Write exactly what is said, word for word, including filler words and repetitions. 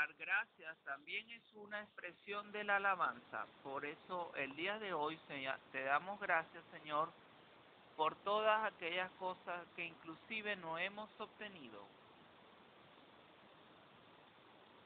dar gracias también es una expresión de la alabanza. Por eso el día de hoy Señor, te damos gracias, Señor, por todas aquellas cosas que inclusive no hemos obtenido.